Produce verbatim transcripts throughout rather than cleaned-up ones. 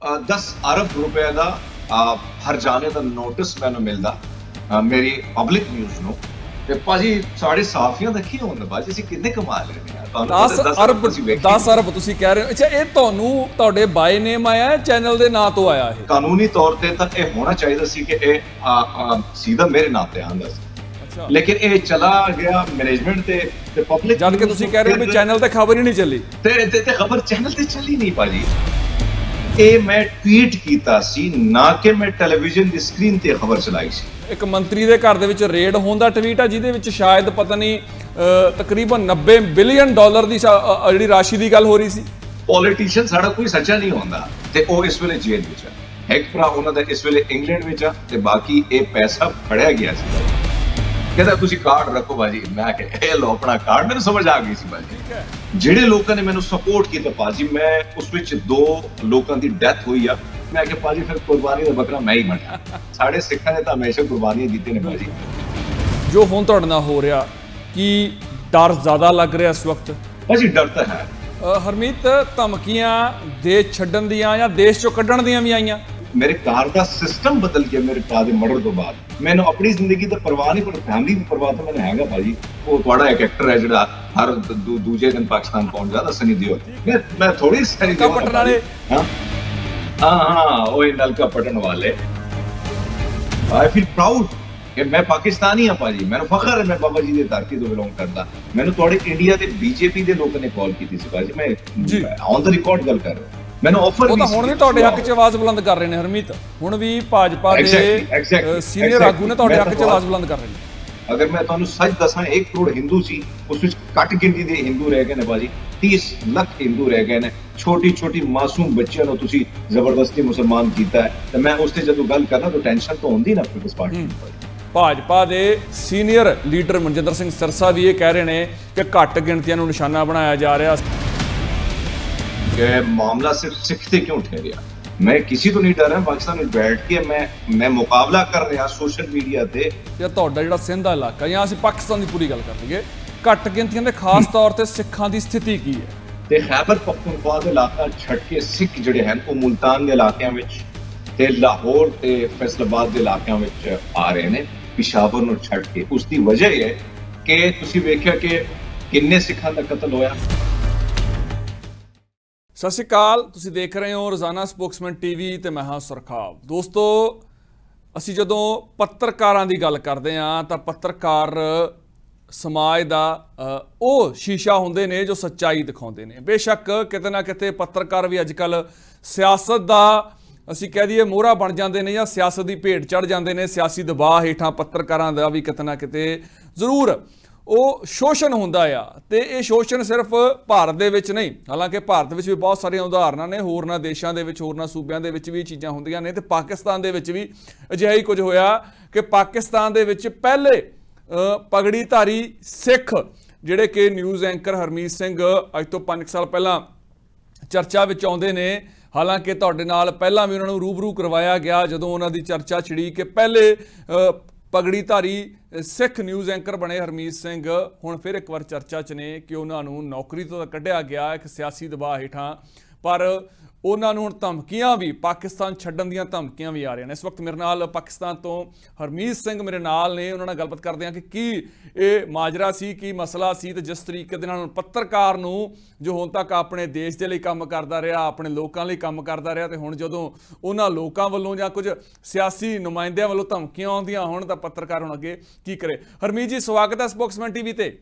दस अरब रुपए का हर जाने का नोटिस मैंने मिलता मेरी पब्लिक न्यूज़ ਨੂੰ ਤੇ ਭਾਜੀ ਸਾਡੇ ਸਾਫੀਆਂ ਦਾ ਕੀ ਹੁੰਦਾ ਭਾਜੀ ਅਸੀਂ ਕਿੰਨੇ ਕਮਾ ਲੈਣੇ ਆ ਤੁਹਾਨੂੰ ਦਸ ਅਰਬ ਦਸ ਅਰਬ ਤੁਸੀਂ ਕਹਿ ਰਹੇ ਹੋ। ਅੱਛਾ ਇਹ ਤੁਹਾਨੂੰ ਤੁਹਾਡੇ ਬਾਈ ਨੇਮ ਆਇਆ ਚੈਨਲ ਦੇ ਨਾਂ ਤੋਂ ਆਇਆ ਇਹ? ਕਾਨੂੰਨੀ ਤੌਰ ਤੇ ਤਾਂ ਇਹ ਹੋਣਾ ਚਾਹੀਦਾ ਸੀ ਕਿ ਇਹ ਸਿੱਧਾ ਮੇਰੇ ਨਾਂ ਤੇ ਆਂਦਾ ਸੀ, ਲੇਕਿਨ ਇਹ ਚਲਾ ਗਿਆ ਮੈਨੇਜਮੈਂਟ ਤੇ ਤੇ ਪਬਲਿਕ ਜਦ ਕਿ ਤੁਸੀਂ ਕਹਿ ਰਹੇ ਹੋ ਵੀ ਚੈਨਲ ਤੇ ਖਬਰ ਹੀ ਨਹੀਂ ਚੱਲੀ ਤੇ ਤੇ ਖਬਰ ਚੈਨਲ ਤੇ ਚੱਲੀ ਨਹੀਂ ਭਾਜੀ। ਇਹ ਮੈਂ ਟਵੀਟ ਕੀਤਾ ਸੀ ਨਾ ਕਿ ਮੈਂ ਟੈਲੀਵਿਜ਼ਨ ਦੀ ਸਕਰੀਨ ਤੇ ਖਬਰ ਚਲਾਈ ਸੀ। ਇੱਕ ਮੰਤਰੀ ਦੇ ਘਰ ਦੇ ਵਿੱਚ ਰੇਡ ਹੋਣ ਦਾ ਟਵੀਟ ਆ ਜਿਹਦੇ ਵਿੱਚ ਸ਼ਾਇਦ ਪਤਾ ਨਹੀਂ ਤਕਰੀਬਨ ਨੱਬੇ ਬਿਲੀਅਨ ਡਾਲਰ ਦੀ ਜਿਹੜੀ ਰਾਸ਼ੀ ਦੀ ਗੱਲ ਹੋ ਰਹੀ ਸੀ। ਪੋਲੀਟੀਸ਼ੀਅਨ ਸਾਡਾ ਕੋਈ ਸੱਚਾ ਨਹੀਂ ਹੁੰਦਾ ਤੇ ਉਹ ਇਸ ਵੇਲੇ ਜੇਲ੍ਹ ਵਿੱਚ ਹੈ। ਇੱਕ ਭਰਾ ਉਹਨਾਂ ਦਾ ਇਸ ਵੇਲੇ ਇੰਗਲੈਂਡ ਵਿੱਚ ਆ ਤੇ ਬਾਕੀ ਇਹ ਪੈਸਾ ਫੜਿਆ ਗਿਆ ਸੀ। ਕਹਿੰਦਾ ਤੁਸੀਂ ਕਾਰਡ ਰੱਖੋ ਭਾਜੀ, ਮੈਂ ਕਿਹਾ ਇਹ ਲਓ ਆਪਣਾ ਕਾਰਡ। ਮੈਨੂੰ ਸਮਝ ਆ ਗਈ ਸੀ ਭਾਜੀ ਜਿਹੜੇ ਲੋਕਾਂ ਨੇ ਮੈਨੂੰ ਸਪੋਰਟ ਕੀਤਾ ਭਾਜੀ, ਮੈਂ ਉਸ ਵਿੱਚ ਦੋ ਲੋਕਾਂ ਦੀ ਡੈਥ ਹੋਈ ਆ। ਮੈਂ ਕਿਹਾ ਭਾਜੀ ਫਿਰ ਕੁਰਬਾਨੀ ਦਾ ਬੱਕਰਾ ਮੈਂ ਹੀ ਬਣਿਆ। ਸਾਡੇ ਸਿੱਖਾਂ ਨੇ ਤਾਂ ਹਮੇਸ਼ਾ ਕੁਰਬਾਨੀਆਂ ਦਿੱਤੀਆਂ ਨੇ ਭਾਜੀ। ਜੋ ਹੁਣ ਤੁਹਾਡੇ ਨਾਲ ਹੋ ਰਿਹਾ ਕੀ ਡਰ ਜ਼ਿਆਦਾ ਲੱਗ ਰਿਹਾ ਇਸ ਵਕਤ? ਭਾਜੀ ਡਰ ਤਾਂ ਹੈ ਹਰਮੀਤ। ਧਮਕੀਆਂ ਦੇਸ਼ ਛੱਡਣ ਦੀਆਂ ਜਾਂ ਦੇਸ਼ ਚੋਂ ਕੱਢਣ ਦੀਆਂ ਵੀ ਆਈਆਂ। ਮੇਰੇ ਘਰ ਦਾ ਸਿਸਟਮ ਬਦਲ ਗਿਆ ਮੇਰੇ ਭਰਾ ਦੇ ਮਰਡਰ ਤੋਂ ਬਾਅਦ। ਮੈਨੂੰ ਆਪਣੀ ਜ਼ਿੰਦਗੀ ਦਾ ਪਰਵਾਹ ਨਹੀਂ, ਪਰ ਫੈਮਿਲੀ ਦੀ ਪਰਵਾਹ ਤਾਂ ਮੈਨੂੰ ਹੈਗਾ ਭਾਜੀ। ਉਹ ਤੁਹਾਡਾ ਇੱਕ ਐਕਟਰ ਹੈ ਜਿਹੜਾ ਹਰ ਦੂਜੇ ਦਿਨ ਪਾਕਿਸਤਾਨ ਪਹੁੰਚ ਜਾਂਦਾ, ਸਨੀ ਦਿਓਲ। ਮੈਂ ਮੈਂ ਥੋੜੀ ਸਨੀ ਦਿਓਲ ਪਟਨ ਵਾਲੇ ਹਾਂ ਹਾਂ ਹਾਂ ਉਹ ਨਲਕਾ ਪਟਨ ਵਾਲੇ। ਆਈ ਫੀਲ ਪ੍ਰਾਊਡ ਕਿ ਮੈਂ ਪਾਕਿਸਤਾਨੀ ਹਾਂ ਭਾਜੀ। ਮੈਨੂੰ ਫਖਰ ਹੈ ਮੈਂ ਬਾਬਾ ਜੀ ਦੀ ਧਰਤੀ ਤੋਂ ਬਿਲੋਂਗ ਕਰਦਾ। ਮੈਨੂੰ ਤੁਹਾਡੇ ਇੰਡੀਆ ਦੇ ਬੀਜੇਪੀ ਦੇ ਲੋਕਾਂ ਨੇ ਕਾਲ ਕੀਤੀ ਸੀ ਭਾਜੀ। ਮੈਂ ਔਨ ਦਾ ਰਿਕਾਰਡ ਗੱਲ ਕਰ ਰਿਹਾ। ਮੈਨੂੰ ਆਫਰ ਉਹ ਤਾਂ ਹੁਣ ਵੀ ਤੁਹਾਡੇ ਹੱਕ 'ਚ ਆਵਾਜ਼ ਬੁਲੰਦ ਕਰ ਰਹੇ ਨੇ ਹਰਮੀਤ। ਹੁਣ ਵੀ ਭਾਜਪਾ ਦੇ ਸੀਨੀਅਰ ਆਗੂ ਨੇ ਤੁਹਾਡੇ ਹੱਕ 'ਚ ਆਵਾਜ਼ ਬੁਲੰਦ ਕਰ ਰਹੇ ਨੇ। ਅਗਰ ਮੈਂ ਤੁਹਾਨੂੰ ਸੱਚ ਦੱਸਾਂ ਇੱਕ ਕਰੋੜ ਹਿੰਦੂ ਸੀ, ਉਸ ਵਿੱਚ ਘੱਟ ਗਿਣਤੀ ਦੇ ਹਿੰਦੂ ਰਹਿ ਗਏ ਨੇ ਭਾਜੀ। ਤੀਸ ਲੱਖ ਹਿੰਦੂ ਰਹਿ ਗਏ ਨੇ। ਛੋਟੀ ਛੋਟੀ ਮਾਸੂਮ ਬੱਚਿਆਂ ਨੂੰ ਤੁਸੀਂ ਜ਼ਬਰਦਸਤੀ ਮੁਸਲਮਾਨ ਕੀਤਾ ਹੈ ਤੇ ਮੈਂ ਉਸ ਤੇ ਜਦੋਂ ਗੱਲ ਕਰਨਾ ਤਾਂ ਟੈਨਸ਼ਨ ਤਾਂ ਹੁੰਦੀ ਨਾ ਪੀਪਲਸ ਪਾਰਟੀ। ਭਾਜਪਾ ਦੇ ਸੀਨੀਅਰ ਲੀਡਰ ਮਨਜਿੰਦਰ ਸਿੰਘ ਸਿਰਸਾ ਵੀ ਇਹ ਕਹਿ ਰਹੇ ਨੇ ਕਿ ਘੱਟ ਗਿਣਤੀਆਂ ਨੂੰ ਨਿਸ਼ਾਨਾ ਬਣਾਇਆ ਜਾ ਰਿਹਾ कि मामला सिर्फ सिख से क्यों ठहरिया। मैं किसी तो नहीं डर रहा। पाकिस्तान में बैठ के मैं मैं मुकाबला कर रहा सोशल मीडिया ते। ਤੇ ਤੁਹਾਡਾ ਜਿਹੜਾ ਸਿੰਧ ਦਾ ਇਲਾਕਾ ਜਾਂ ਅਸੀਂ ਪਾਕਿਸਤਾਨ ਦੀ ਪੂਰੀ ਗੱਲ ਕਰ ਲਈਏ, ਘੱਟ ਗਿਣਤੀਆਂ ਦੇ ਖਾਸ ਤੌਰ ਤੇ ਸਿੱਖਾਂ ਦੀ ਸਥਿਤੀ ਕੀ ਹੈ? ਤੇ ਖੈਬਰ ਪਖਤੂਨਖਵਾ ਦਾ ਇਲਾਕਾ ਛੱਡ ਕੇ ਸਿੱਖ ਜਿਹੜੇ ਹਨ ਉਹ ਮੁਲਤਾਨ ਦੇ ਇਲਾਕਿਆਂ ਵਿੱਚ ਤੇ ਲਾਹੌਰ ਤੇ ਫੈਸਲਾਬਾਦ ਦੇ ਇਲਾਕਿਆਂ ਵਿੱਚ ਆ ਰਹੇ ਨੇ, ਪਿਸ਼ਾਵਰ ਨੂੰ ਛੱਡ ਕੇ। ਉਸ ਦੀ ਵਜ੍ਹਾ ਇਹ ਹੈ ਕਿ ਤੁਸੀਂ ਵੇਖਿਆ ਕਿ ਕਿੰਨੇ ਸਿੱਖਾਂ ਦਾ ਕਤਲ ਹੋਇਆ। ਸਤਿ ਸ਼੍ਰੀ ਅਕਾਲ, ਤੁਸੀਂ ਦੇਖ ਰਹੇ ਹੋ ਰੋਜ਼ਾਨਾ ਸਪੋਕਸਮੈਨ ਟੀਵੀ ਤੇ ਮੈਂ ਹਾਂ ਸੁਰਖਾਬ। ਦੋਸਤੋ, ਅਸੀਂ ਜਦੋਂ ਪੱਤਰਕਾਰਾਂ ਦੀ ਗੱਲ ਕਰਦੇ ਹਾਂ ਤਾਂ ਪੱਤਰਕਾਰ ਸਮਾਜ ਦਾ ਉਹ ਸ਼ੀਸ਼ਾ ਹੁੰਦੇ ਨੇ ਜੋ ਸੱਚਾਈ ਦਿਖਾਉਂਦੇ ਨੇ। ਬੇਸ਼ੱਕ ਕਿਤੇ ਨਾ ਕਿਤੇ ਪੱਤਰਕਾਰ ਵੀ ਅੱਜ ਕੱਲ੍ਹ ਸਿਆਸਤ ਦਾ ਅਸੀਂ ਕਹਿ ਦਈਏ ਮੋਹਰਾ ਬਣ ਜਾਂਦੇ ਨੇ ਜਾਂ ਸਿਆਸਤ ਦੀ ਭੇਟ ਚੜ੍ਹ ਜਾਂਦੇ ਨੇ। ਸਿਆਸੀ ਦਬਾਅ ਹੇਠਾਂ ਪੱਤਰਕਾਰਾਂ ਦਾ ਵੀ ਕਿਤੇ ਨਾ ਕਿਤੇ ਜ਼ਰੂਰ ਉਹ ਸ਼ੋਸ਼ਣ ਹੁੰਦਾ ਆ। ਤੇ ਇਹ ਸ਼ੋਸ਼ਣ ਸਿਰਫ ਭਾਰਤ ਦੇ ਵਿੱਚ ਨਹੀਂ, ਹਾਲਾਂਕਿ ਭਾਰਤ ਵਿੱਚ ਵੀ ਬਹੁਤ ਸਾਰੀਆਂ ਉਦਾਹਰਨਾਂ ਨੇ, ਹੋਰਨਾਂ ਦੇਸ਼ਾਂ ਦੇ ਵਿੱਚ, ਹੋਰਨਾਂ ਸੂਬਿਆਂ ਦੇ ਵਿੱਚ ਵੀ ਚੀਜ਼ਾਂ ਹੁੰਦੀਆਂ ਨੇ। ਤੇ ਪਾਕਿਸਤਾਨ ਦੇ ਵਿੱਚ ਵੀ ਅਜਿਹਾ ਹੀ ਕੁਝ ਹੋਇਆ ਕਿ ਪਾਕਿਸਤਾਨ ਦੇ ਵਿੱਚ ਪਹਿਲੇ ਪਗੜੀਧਾਰੀ ਸਿੱਖ ਜਿਹੜੇ ਕਿ ਨਿਊਜ਼ ਐਂਕਰ ਹਰਮੀਤ ਸਿੰਘ ਅੱਜ ਤੋਂ ਪੰਜ ਸਾਲ ਪਹਿਲਾਂ ਚਰਚਾ ਵਿੱਚ ਆਉਂਦੇ ਨੇ। ਹਾਲਾਂਕਿ ਤੁਹਾਡੇ ਨਾਲ ਪਹਿਲਾਂ ਵੀ ਉਹਨਾਂ ਨੂੰ ਰੂਬਰੂ ਕਰਵਾਇਆ ਗਿਆ ਜਦੋਂ ਉਹਨਾਂ ਦੀ ਚਰਚਾ ਛਿੜੀ ਕਿ ਪਹਿਲੇ ਪਗੜੀਧਾਰੀ ਸਿੱਖ ਨਿਊਜ਼ ਐਂਕਰ ਬਣੇ ਹਰਮੀਤ ਸਿੰਘ। ਹੁਣ ਫਿਰ ਇੱਕ ਵਾਰ ਚਰਚਾ 'ਚ ਨੇ ਕਿ ਉਹਨਾਂ ਨੂੰ ਨੌਕਰੀ ਤੋਂ ਕੱਢਿਆ ਗਿਆ ਇੱਕ ਸਿਆਸੀ ਦਬਾਅ ਹੇਠਾਂ, ਪਰ ਉਹਨਾਂ ਨੂੰ ਹੁਣ ਧਮਕੀਆਂ ਵੀ, ਪਾਕਿਸਤਾਨ ਛੱਡਣ ਦੀਆਂ ਧਮਕੀਆਂ ਵੀ ਆ ਰਹੀਆਂ ਨੇ। ਇਸ ਵਕਤ ਮੇਰੇ ਨਾਲ ਪਾਕਿਸਤਾਨ ਤੋਂ ਹਰਮੀਤ ਸਿੰਘ ਮੇਰੇ ਨਾਲ ਨੇ। ਉਹਨਾਂ ਨਾਲ ਗੱਲਬਾਤ ਕਰਦੇ ਹਾਂ ਕਿ ਕੀ ਇਹ ਮਾਜਰਾ ਸੀ, ਕੀ ਮਸਲਾ ਸੀ ਤੇ ਜਿਸ ਤਰੀਕੇ ਦੇ ਨਾਲ ਪੱਤਰਕਾਰ ਨੂੰ ਜੋ ਹੁਣ ਤੱਕ ਆਪਣੇ ਦੇਸ਼ ਦੇ ਲਈ ਕੰਮ ਕਰਦਾ ਰਿਹਾ, ਆਪਣੇ ਲੋਕਾਂ ਲਈ ਕੰਮ ਕਰਦਾ ਰਿਹਾ, ਤੇ ਹੁਣ ਜਦੋਂ ਉਹਨਾਂ ਲੋਕਾਂ ਵੱਲੋਂ ਜਾਂ ਕੁਝ ਸਿਆਸੀ ਨੁਮਾਇੰਦਿਆਂ ਵੱਲੋਂ ਧਮਕੀਆਂ ਆਉਂਦੀਆਂ ਹੋਣ ਤਾਂ ਪੱਤਰਕਾਰ ਹੁਣ ਅੱਗੇ ਕੀ ਕਰੇ। ਹਰਮੀਤ ਜੀ, ਸਵਾਗਤ ਹੈ ਸਪੋਕਸਮੈਨ ਟੀਵੀ ਤੇ।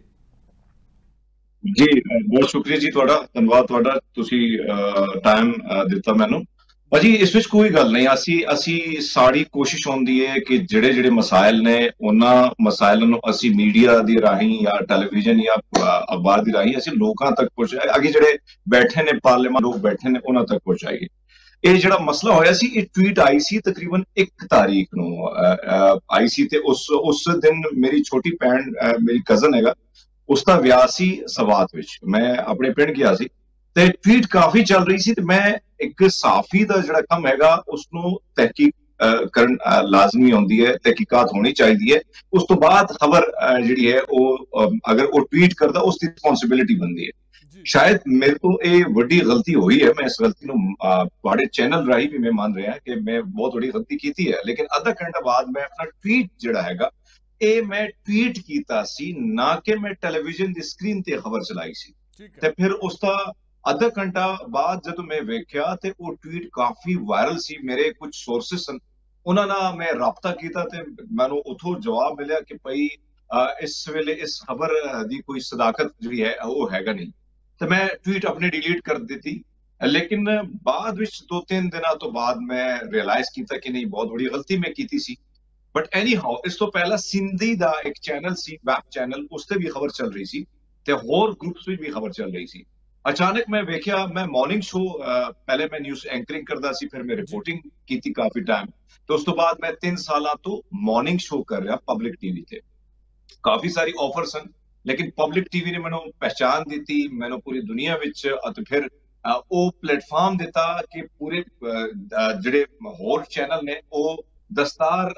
ਜੀ ਬਹੁਤ ਸ਼ੁਕਰੀਆ ਜੀ ਤੁਹਾਡਾ, ਧੰਨਵਾਦ ਤੁਹਾਡਾ, ਤੁਸੀਂ ਟਾਈਮ ਦਿੱਤਾ ਮੈਨੂੰ। ਭਾਜੀ ਇਸ ਵਿੱਚ ਕੋਈ ਗੱਲ ਨਹੀਂ, ਅਸੀਂ ਅਸੀਂ ਸਾਡੀ ਕੋਸ਼ਿਸ਼ ਹੁੰਦੀ ਹੈ ਕਿ ਜਿਹੜੇ ਜਿਹੜੇ ਮਸਾਇਲ ਨੇ ਉਹਨਾਂ ਮਸਾਇਲਾਂ ਨੂੰ ਅਸੀਂ ਮੀਡੀਆ ਦੀ ਰਾਹੀਂ ਜਾਂ ਟੈਲੀਵਿਜ਼ਨ ਜਾਂ ਅਖਬਾਰ ਦੀ ਰਾਹੀਂ ਅਸੀਂ ਲੋਕਾਂ ਤੱਕ ਪਹੁੰਚਾਈਏ। ਅੱਗੇ ਜਿਹੜੇ ਬੈਠੇ ਨੇ ਪਾਰਲੀਮੈਂਟ ਲੋਕ ਬੈਠੇ ਨੇ ਉਹਨਾਂ ਤੱਕ ਪਹੁੰਚਾਈਏ। ਇਹ ਜਿਹੜਾ ਮਸਲਾ ਹੋਇਆ ਸੀ, ਇਹ ਟਵੀਟ ਆਈ ਸੀ ਤਕਰੀਬਨ ਇੱਕ ਤਾਰੀਖ ਨੂੰ ਆਈ ਸੀ ਤੇ ਉਸ ਉਸ ਦਿਨ ਮੇਰੀ ਛੋਟੀ ਭੈਣ, ਮੇਰੀ ਕਜ਼ਨ ਹੈਗਾ, ਉਸ ਦਾ ਵਿਆਹ ਸੀ ਸਵਾਤ ਵਿੱਚ। ਮੈਂ ਆਪਣੇ ਪਿੰਡ ਗਿਆ ਸੀ ਤੇ ਟਵੀਟ ਕਾਫੀ ਚੱਲ ਰਹੀ ਸੀ ਤੇ ਮੈਂ ਇੱਕ ਸਾਫੀ ਦਾ ਜਿਹੜਾ ਕੰਮ ਹੈਗਾ ਉਸਨੂੰ ਤਹਿਕੀਕ ਕਰਨ ਲਾਜ਼ਮੀ ਹੁੰਦੀ ਹੈ, ਤਹਿਕੀਕਾਤ ਹੋਣੀ ਚਾਹੀਦੀ ਹੈ। ਉਸ ਤੋਂ ਬਾਅਦ ਖਬਰ ਜਿਹੜੀ ਹੈ ਉਹ ਅਗਰ ਉਹ ਟਵੀਟ ਕਰਦਾ ਉਸ ਦੀ ਰਿਸਪੌਂਸਿਬਿਲਿਟੀ ਬਣਦੀ ਹੈ। शायद मेरे को ये वड्डी गलती हुई है, मैं इस गलती ਨੂੰ ਤੁਹਾਡੇ ਚੈਨਲ ਰਾਹੀਂ ਵੀ ਮੈਂ ਮੰਨ ਰਿਹਾ ਕਿ ਮੈਂ ਬਹੁਤ ਵੱਡੀ ਗਲਤੀ ਕੀਤੀ ਹੈ, ਲੇਕਿਨ ਅੱਧਾ ਘੰਟਾ ਬਾਅਦ ਮੈਂ ਆਪਣਾ ਟਵੀਟ ਜਿਹੜਾ ਹੈਗਾ ਇਹ ਮੈਂ ਟਵੀਟ ਕੀਤਾ ਸੀ, ਨਾ ਕਿ ਮੈਂ ਟੈਲੀਵਿਜ਼ਨ ਦੀ ਸਕਰੀਨ ਤੇ ਖਬਰ ਚਲਾਈ ਸੀ। ਤੇ ਫਿਰ ਉਸ ਦਾ ਅੱਧਾ ਘੰਟਾ ਬਾਅਦ ਜਦੋਂ ਮੈਂ ਵੇਖਿਆ ਤੇ ਉਹ ਟਵੀਟ ਕਾਫੀ ਵਾਇਰਲ ਸੀ, ਮੇਰੇ ਕੁਝ ਸੋਰਸਸ ਸਨ, ਉਹਨਾਂ ਨਾਲ ਮੈਂ ਰਾਬਤਾ ਕੀਤਾ ਤੇ ਮੈਨੂੰ ਉਥੋਂ ਜਵਾਬ ਮਿਲਿਆ ਕਿ ਭਾਈ ਇਸ ਵੇਲੇ ਇਸ ਖਬਰ ਦੀ ਕੋਈ ਸਦਾਕਤ ਜਿਹੜੀ ਹੈ ਉਹ ਹੈਗਾ ਨਹੀਂ। तो मैं ट्वीट अपने डिलीट कर दी, लेकिन बाद विच दो तीन दिनों तो बाद मैं रियलाइज किया कि नहीं बहुत बड़ी गलती मैं की थी। बट एनी हाउ इस तो पहला सिंधी दा एक चैनल सी, वेब चैनल, उससे भी खबर चल रही सी ते होर ग्रुप्स में भी खबर चल रही सी। अचानक मैं वेख्या, मैं मॉर्निंग शो पहले मैं न्यूज़ एंकरिंग करता सी, फिर मैं रिपोर्टिंग की थी काफी टाइम, तो उस तो बाद मैं तीन साल तो मॉर्निंग शो कर रहा पब्लिक टीवी ते। काफी सारी ऑफर सन, लेकिन पब्लिक टीवी ने मैंने पहचान दी थी, मैंने पूरी दुनिया विच तो फिर वो प्लेटफॉर्म दिता कि पूरे जिहड़े होर चैनल ने वो दस्तार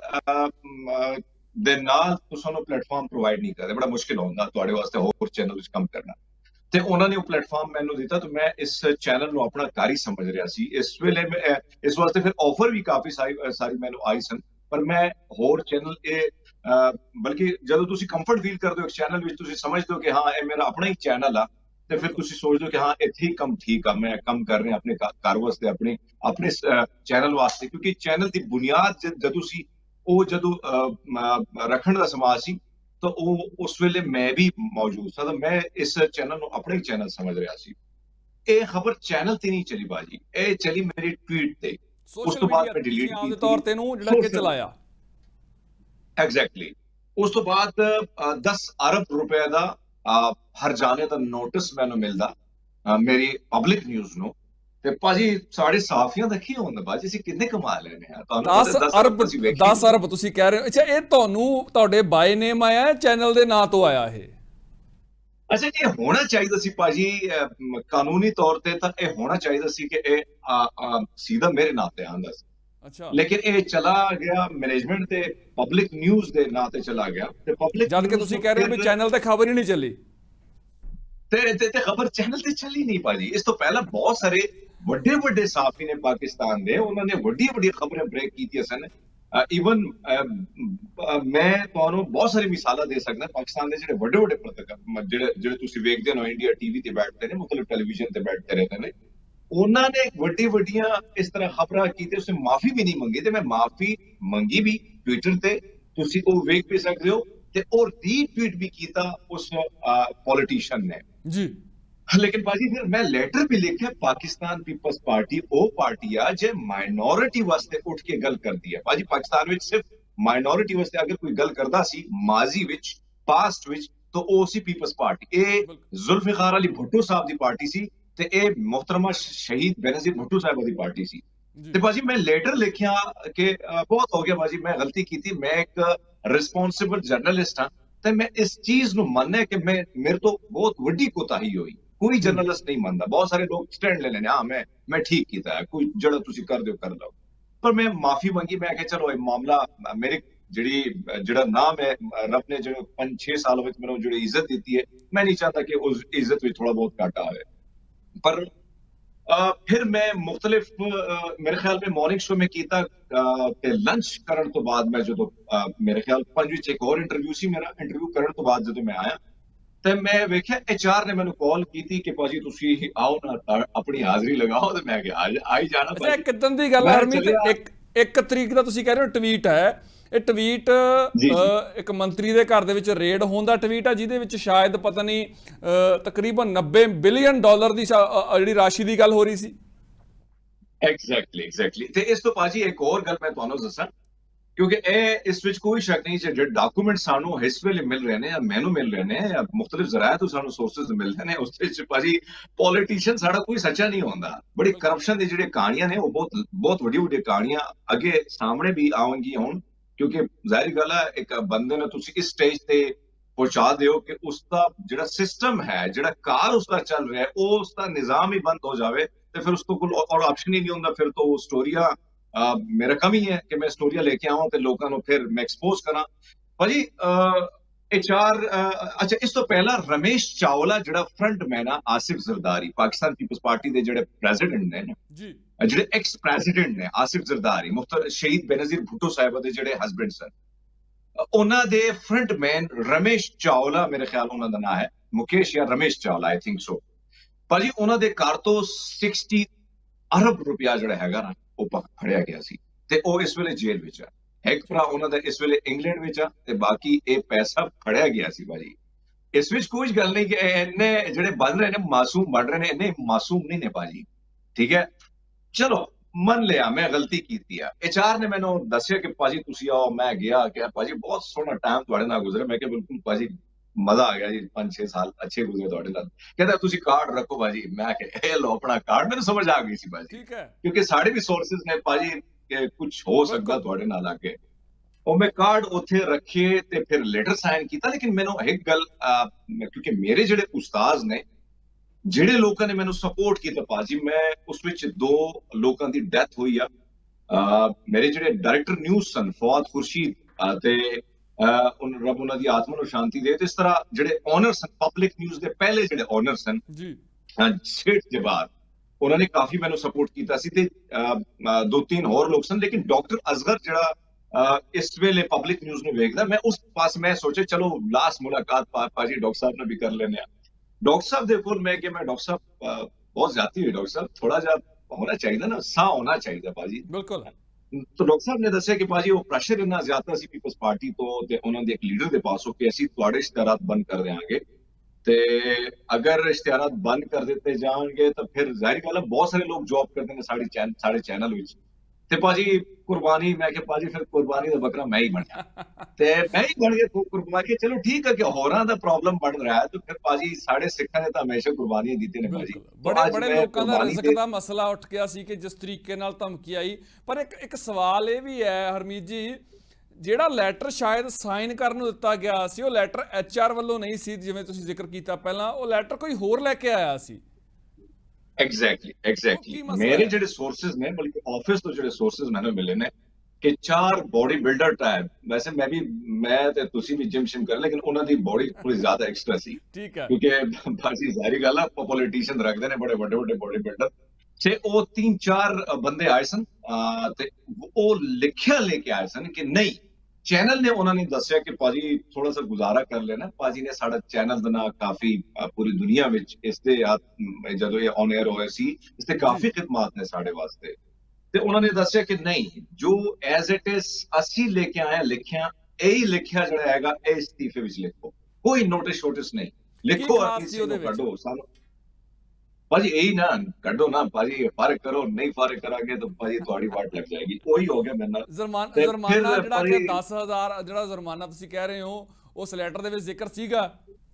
दे नाल तुसां प्लेटफॉर्म प्रोवाइड नहीं करदे, बड़ा मुश्किल होंदा तुहाडे वास्ते होर चैनल विच काम करना। ते उन्होंने वो प्लेटफॉर्म मैनू दिता, तो मैं इस चैनल नूं अपना कार ही समझ रहा सी। इस वेले इस वास्ते फिर ऑफर भी काफी सारी सारी मैनू आई सन, पर मैं होर चैनल ए बल्कि जदों तुसीं कंफर्ट फील करदे हो एक चैनल विच, तुसीं समझदे हो कि हाँ ये मेरा अपना ही चैनल आ, ते फिर तुसीं सोचदे हो कि हाँ इत्थे ही कम ठीक आ, मैं कम कर रहा अपने कार वास्ते, अपने अपने चैनल वास्ते, क्योंकि चैनल की बुनियाद जदों सी वो जदों रखण दा समा सी तो वो उस वेले मैं भी मौजूद था, तो मैं इस चैनल नूं अपना ही चैनल समझ रहा सी। ये खबर चैनल ते नहीं चली बाजी, ये चली मेरी ट्वीट ते, उस तो बाद मैं डिलीट की तौर ते नूं जिहड़ा कि चलाया। एग्जैक्टली उस तो बाद दस अरब रुपए का हरजाने का नोटिस मैनू मिलता मेरी पब्लिक न्यूज़ नूं, ते भाजी साढ़े साफियां दा की होंदा भाजी, ਅਸੀਂ ਕਿੰਨੇ ਕਮਾ ਲੈਣੇ ਆ। ਤੁਹਾਨੂੰ दस अरब दस अरब ਤੁਸੀਂ ਕਹਿ ਰਹੇ ਹੋ। ਅੱਛਾ, ਇਹ ਤੁਹਾਨੂੰ ਤੁਹਾਡੇ ਬਾਈ ਨੇਮ ਆਇਆ ਹੈ, ਚੈਨਲ ਦੇ ਨਾਂ ਤੋਂ ਆਇਆ ਇਹ? अच्छा जी, होना चाहिए सी भाजी, कानूनी तौर ते तां ਇਹ होना चाहिए सी कि ਇਹ सीधा मेरे नां ते आंदा सी। अच्छा, लेकिन ये चला गया मैनेजमेंट ते पब्लिक न्यूज़ दे नां ते चला गया, ते पब्लिक जद के तुसी कह रहे हो भी चैनल ते खबर ही नहीं चली, ते ते, ते खबर चैनल ते चली नहीं भाजी। इस तो पहला बहुत सारे ਵੱਡੇ ਵੱਡੇ ਸਾਫੀ ਨੇ ਪਾਕਿਸਤਾਨ ਦੇ, ਉਹਨਾਂ ਨੇ ਵੱਡੀਆਂ ਵੱਡੀਆਂ ਖਬਰਾਂ ਬ੍ਰੇਕ ਕੀਤੀਆਂ ਸਨ। ਈਵਨ ਮੈਂ ਤੁਹਾਨੂੰ ਬਹੁਤ ਸਾਰੀ ਮਿਸਾਲਾਂ ਦੇ ਸਕਦਾ, ਪਾਕਿਸਤਾਨ ਦੇ ਜਿਹੜੇ ਵੱਡੇ ਵੱਡੇ ਪੱਤਰਕਾਰ ਜਿਹੜੇ ਜਿਹੜੇ ਤੁਸੀਂ ਵੇਖਦੇ ਹੋ ਇੰਡੀਆ ਟੀਵੀ ਤੇ ਬੈਠਦੇ ਨੇ, ਮਤਲਬ ਟੈਲੀਵਿਜ਼ਨ ਤੇ ਬੈਠਦੇ ਰਹਿੰਦੇ ਨੇ, ਉਹਨਾਂ ਨੇ ਵੱਡੀ ਵੱਡੀਆਂ ਇਸ ਤਰ੍ਹਾਂ ਖਬਰਾਂ ਕੀਤੀਆਂ, ਉਸਨੇ ਮਾਫੀ ਵੀ ਨਹੀਂ ਮੰਗੀ, ਤੇ ਮੈਂ ਮਾਫੀ ਮੰਗੀ ਵੀ ਟਵਿੱਟਰ ਤੇ, ਤੁਸੀਂ ਉਹ ਵੇਖ ਵੀ ਸਕਦੇ ਹੋ, ਤੇ ਉਹ ਰੀਟਵੀਟ ਵੀ ਕੀਤਾ ਉਸ ਪੋਲੀਟੀਸ਼ੀਅਨ ਨੇ ਜੀ। लेकिन भाजी फिर मैं लेटर भी लिखा, पाकिस्तान पीपल्स पार्टी वो पार्टी आ जे माइनॉरिटी वास्ते उठ के गल करती है। भाजी पाकिस्तान विच सिर्फ माइनॉरिटी वास्ते अगर कोई गल करदा सी माजी विच, पास्ट विच, तो ओ सी पीपल्स पार्टी, ए जुल्फिकार अली भुट्टो साहब दी पार्टी सी, ते ए मोहतरमा शहीद बेनजीर भुट्टो साहब दी पार्टी सी। ते भाजी मैं लेटर लिखिया कि बहुत हो गया भाजी, मैं गलती की थी, मैं एक रिस्पोंसिबल जर्नलिस्ट हाँ, ते मैं इस चीज नूं मनना कि मैं मेरे तो बहुत वड्डी कोताही होई। कोई जर्नलिस्ट नहीं मानता, बहुत सारे लोग स्टैंड ले लेने, हाँ मैं मैं ठीक किया है, कोई जड़ा तुसी कर दो कर लो, पर मैं माफी मंगी। मैं कहा चलो ये मामला मेरे जिहड़ी जिहड़ा नाम है रब ने जो पांच छह साल विच मैनूं जिहड़ी इज्जत दी है, मैं नहीं चाहता कि उस इज्जत में थोड़ा बहुत घाटा आए। पर आ, फिर मैं मुख्तलिफ मेरे ख्याल में मॉर्निंग शो में किया, लंच करने तो बाद मैं जो मेरे ख्याल पंज विच एक और इंटरव्यू सी मेरा, इंटरव्यू करने तो बाद जो मैं आया ਤੇ ਮੈਂ ਵੇਖਿਆ ਐਚ ਆਰ ਨੇ ਮੈਨੂੰ ਕਾਲ ਕੀਤੀ ਕਿ ਭਾਜੀ ਤੁਸੀਂ ਆਓ ਨਾ ਆਪਣੀ ਹਾਜ਼ਰੀ ਲਗਾਓ, ਤੇ ਮੈਂ ਕਿਹਾ ਆ ਆਈ ਜਾਣਾ ਭਾਜੀ। ਅੱਛਾ, ਕਿਦਾਂ ਦੀ ਗੱਲ ਹੈ ਹਰਮੀਤ, ਇੱਕ ਇੱਕ ਤਰੀਕ ਦਾ ਤੁਸੀਂ ਕਹਿ ਰਹੇ ਹੋ ਟਵੀਟ ਹੈ, ਇਹ ਟਵੀਟ ਇੱਕ ਮੰਤਰੀ ਦੇ ਘਰ ਦੇ ਵਿੱਚ ਰੇਡ ਹੋਣ ਦਾ ਟਵੀਟ ਹੈ, ਜਿਹਦੇ ਵਿੱਚ ਸ਼ਾਇਦ ਪਤਾ ਨਹੀਂ ਤਕਰੀਬਨ ਨੱਬੇ ਬਿਲੀਅਨ ਡਾਲਰ ਦੀ ਜਿਹੜੀ ਰਾਸ਼ੀ ਦੀ ਗੱਲ ਹੋ ਰਹੀ ਸੀ। ਐਗਜ਼ੈਕਟਲੀ ਐਗਜ਼ੈਕਟਲੀ ਤੇ ਇਸ ਤੋਂ ਭਾਜੀ ਇੱਕ ਹੋਰ ਗੱਲ ਮੈਂ ਤੁਹਾਨੂੰ ਦੱਸਾਂ, क्योंकि इस विच कोई शक नहीं जो डॉक्यूमेंट सानू इस वेले मिल रहे हैं या मैनू मिल रहे हैं या मुख्तलिफ जराए तो सानू सोर्सेज मिल रहे हैं, उस भाजी पॉलिटिशियन साड़ा कोई सच्चा नहीं होता। बड़ी करप्शन की जिहड़ी कहानियां ने वो बहुत बहुत वड्डी वड्डी कहानियां अगे सामने भी आवेंगी हुण, क्योंकि जाहिर गल है एक बंदे ने तुसी इस स्टेज ते पहुंचा दो कि उसका जिहड़ा सिस्टम है, जिहड़ा कार उसका चल रहा है, वो उसका निजाम ही बंद हो जाए, तो फिर उसको कोई और ऑप्शन ही नहीं होता। फिर तो वो स्टोरियां Uh, मेरा कम ही है कि मैं स्टोरियां लेके आऊं तो लोगों को फिर मैं एक्सपोज करा। भाजी एचआर अच्छा इस तो पहला रमेश चावला जिहड़ा फ्रंटमैन आ आसिफ जरदारी पाकिस्तान पीपल्स पार्टी दे जिहड़े प्रेसिडेंट ने ना जी जिहड़े एक्स प्रेसिडेंट ने आसिफ जरदारी मुख्तर शहीद बेनजीर भुट्टो साहिबा दे जिहड़े हस्बैंड सन उन्हां दे फ्रंटमैन रमेश चावला मेरे ख्याल उन्हां दा नाम है मुकेश या Ramesh Chawla I think so भाजी उन्हां दे घर तो साठ अरब रुपया जिहड़ा हैगा ना वो फड़िया गया सी ते ओ इस वेले जेल विच है एक भरा उन्हां दा इस वेले इंग्लैंड विच आ ते बाकी ये पैसा फड़िया गया सी भाजी इस विच कोई गल नहीं कि इन्ने जिहड़े बन रहे ने मासूम बन रहे ने इन्ने मासूम नहीं ने भाजी ठीक है चलो मन लिया मैं गलती की है एचआर ने मैंने दसिया कि भाजी तुसी आओ मैं गया कि भाजी बहुत सोहना टाइम तुहाडे नाल गुजरे मैं कि बिल्कुल भाजी मजा आ गया जी पांच छह साल अच्छे गुजरे तुहाडे नाल कहता तुसी कार्ड रखो भाजी मैं कहा ए लो अपना कार्ड मैंने समझ आ गई सी भाजी ठीक है क्योंकि साढ़े भी सोर्सेज ने भाजी कि कुछ हो सकता तुहाडे नाल आके और मैं कार्ड उत्थे रखे ते फिर लेटर साइन किया लेकिन मैंने एक गल क्योंकि मेरे जिहड़े उस्ताद ने जिहड़े लोगों ने मैंने सपोर्ट किया भाजी मैं उस विच दो लोगों की डेथ हुई आ मेरे जिहड़े डायरेक्टर न्यूज़ सन फवाद खुर्शीद ते उन रब उन्हां दी आत्मा नूं शांति दे ते इस तरह जिहड़े ऑनर सन पब्लिक न्यूज़ दे पहले जिहड़े ऑनर सन जी सेठ दे बाद उन्होंने काफी मैंने सपोर्ट किया सी ते दो तीन होर लोग सन लेकिन डॉक्टर असगर जिहड़ा इस वेले पब्लिक न्यूज़ नूं वेखदा मैं उस पास मैं सोचे चलो लास्ट मुलाकात पाजी डॉक्टर साहब ने भी कर लेने डॉक्टर साहब दे कोल मैं कि मैं डॉक्टर साहब बहुत ज्यादा हुई डॉक्टर साहब थोड़ा जा होना चाहिए ना सा होना चाहिए भाजी बिल्कुल तो डॉक्टर साहब ने दस्सिया कि भाजी वो प्रेशर इन्ना ज्यादा सी पीपल्स पार्टी तो ते उन्हां दे एक लीडर दे पास हो कि ਅਸੀਂ ਤੁਹਾਡੇ ਇਸ਼ਤਿਹਾਰਾਤ ਬੰਦ ਕਰ ਦੇਵਾਂਗੇ ਤੇ अगर इश्तिहारात बंद कर देते जाएंगे तो फिर जाहिर गल है बहुत सारे लोग जॉब करते हैं साढ़े चैन साढ़े चैनल विच ते पाजी कुर्बानी मैं कि पाजी फिर कुर्बानी दा बकरा मैं ही बन गया ते मैं ही बन गया तो कुर्बानी चलो ठीक है कि होरां दा प्रॉब्लम बन रहा है तो फिर पाजी साढ़े सिखां ने तो हमेशा कुर्बानियां दीते ने पाजी बड़े बड़े लोगों का रिज़्क दा मसला उठ गया सी कि जिस तरीके नाल धमकी आई पर एक एक सवाल ये भी है हरमीत जी ਜਿਹੜਾ ਲੈਟਰ ਸ਼ਾਇਦ ਸਾਈਨ ਕਰਨ ਨੂੰ ਦਿੱਤਾ ਗਿਆ ਸੀ ਉਹ ਲੈਟਰ ਐਚਆਰ ਵੱਲੋਂ ਨਹੀਂ ਸੀ ਜਿਵੇਂ ਤੁਸੀਂ ਜ਼ਿਕਰ ਕੀਤਾ ਪਹਿਲਾਂ ਉਹ ਲੈਟਰ ਕੋਈ ਹੋਰ ਲੈ ਕੇ ਆਇਆ ਸੀ ਐਗਜ਼ੈਕਟਲੀ ਐਗਜ਼ੈਕਟਲੀ ਮੇਰੇ ਜਿਹੜੇ ਸੋਰਸਸ ਨੇ ਬਲਕਿ ਆਫਿਸ ਤੋਂ ਜਿਹੜੇ ਸੋਰਸਸ ਮੈਨੂੰ ਮਿਲੇ ਨੇ ਕਿ ਚਾਰ ਬੋਡੀ ਬਿਲਡਰ ਟਾਈਪ ਵੈਸੇ ਮੈਂ ਵੀ ਮੈਂ ਤੇ ਤੁਸੀਂ ਵੀ ਜਿਮ ਸ਼ਿਮ ਕਰ ਲੇਕਿਨ ਉਹਨਾਂ ਦੀ ਬੋਡੀ ਥੋੜੀ ਜ਼ਿਆਦਾ ਐਕਸਟਰਾ ਸੀ ਠੀਕ ਹੈ ਕਿਉਂਕਿ ਬਾਜੀ ਜ਼ਾਹਿਰ ਗੱਲ ਆ ਪੋਲੀਟੀਸ਼ੀਅਨ ਰੱਖਦੇ ਨੇ ਬੜੇ ਵੱਡੇ ਵੱਡੇ ਬੋਡੀ ਬਿਲਡਰ ਛੇ ਉਹ तीन चार ਬੰਦੇ ਆਏ ਸਨ ਤੇ ਉਹ ਲਿਖਿਆ ਲੈ ਕੇ ਆਏ ਸਨ ਕਿ ਨਹੀਂ चैनल ने उन्होंने दसिया कि पाजी थोड़ा सा गुजारा कर लेना पाजी ने साडा चैनल दा नाम काफी पूरी दुनिया विच इसते जदों ये ऑन एयर होया सी इसते काफी खिदमत ने साडे वास्ते ते उन्होंने दसिया कि नहीं जो एज इट इज असी लेके आए लिखिया यही लिखिया जिहड़ा हैगा ए इस्तीफे विच लिखो कोई नोटिस शोटिस नहीं लिखो कड्डो सानू भाजी यही ना कड्डो ना भाजी फारिग करो नहीं फारिग करांगे तो भाजी थोड़ी वाट लग जाएगी वही हो गया मेरे नाल जुर्माना जुर्माना जिहड़ा कि दस हज़ार जिहड़ा जुर्माना तुसीं कह रहे हो उस लेटर दे विच जिक्र सीगा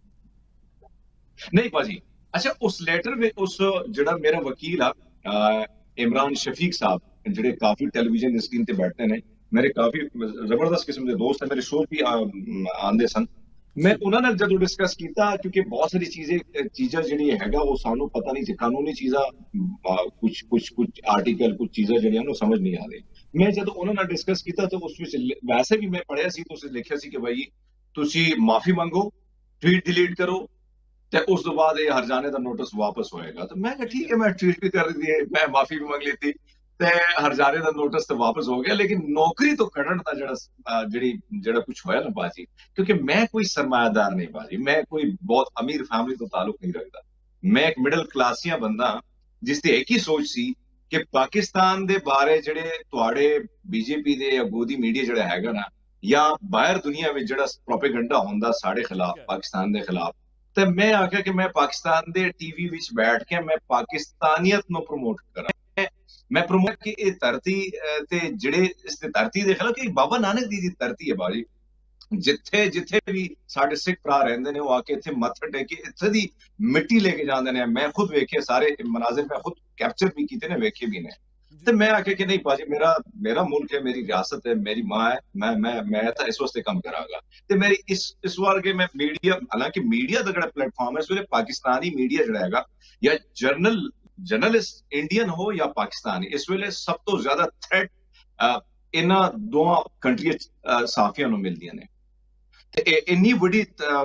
नहीं भाजी अच्छा उस लेटर में उस जिहड़ा मेरा वकील आ इमरान शफीक साहब जिहड़े काफी टेलीविजन स्क्रीन ते बैठते ने मेरे काफी जबरदस्त किस्म के दोस्त है मेरे शो भी आंदे सन मैं उन्होंने जब डिस्कस किया क्योंकि बहुत सारी चीजें चीजा जी हैगा वो सानू पता नहीं कानूनी चीजा कुछ कुछ कुछ आर्टिकल कुछ चीजा जी समझ नहीं आ रही मैं जब उन्होंने डिस्कस किया तो उस वैसे भी मैं पढ़िया सी तो लिखिया सी कि भाई तुसी माफी मांगो ट्वीट डिलीट करो ते उस तो बाद ये हरजाने का नोटिस वापस होएगा तो मैं ठीक है मैं ट्वीट भी कर दी मैं माफी भी मांग ली थी ते हरजाने का नोटिस तो वापस हो गया लेकिन नौकरी तो कढ़न का जड़ा जी जड़ा कुछ होया ना बाजी क्योंकि मैं कोई सरमायादार नहीं बाजी मैं कोई बहुत अमीर फैमिली तो ताल्लुक नहीं रखता मैं एक मिडल क्लासिया बंदा जिसकी एक ही सोच सी कि पाकिस्तान दे बारे जड़े तुहाडे बीजेपी दे या गोदी मीडिया जड़ा हैगा ना या बाहर दुनिया में जड़ा प्रोपेगेंडा होंदा साडे खिलाफ पाकिस्तान दे खिलाफ ते मैं आख्या कि मैं पाकिस्तान दे टीवी विच बैठ के मैं पाकिस्तानियत नु प्रमोट करा मैं प्रमोट की ये धरती ते जिहड़े इस धरती देख लो कि बाबा नानक दी दी धरती है बाजी जिथे जिथे भी साडे सिख भरा रहिंदे ने वो आके इत्थे मत्था टेके इत्थे दी मिट्टी लेके जांदे ने मैं खुद वेखे सारे मनाजिर मैं खुद कैप्चर भी कीते ने वेखे भी ने ते मैं आके कि नहीं बाजी मेरा मेरा मुल्क है मेरी रियासत है मेरी मां है मैं मैं मैं तो इस वास्ते काम करांगा ते मेरी इस इस बार के मैं मीडिया हालांकि मीडिया दा जिहड़ा प्लेटफॉर्म है इस वेले पाकिस्तानी मीडिया जिहड़ा हैगा या जर्नल जर्नलिस्ट इंडियन हो या पाकिस्तानी इस वेले सब तो ज्यादा थ्रेट इन्हां दोवां कंट्रियां साफियां नूं मिलदियां ने ਇੰਨੀ ਵੱਡੀ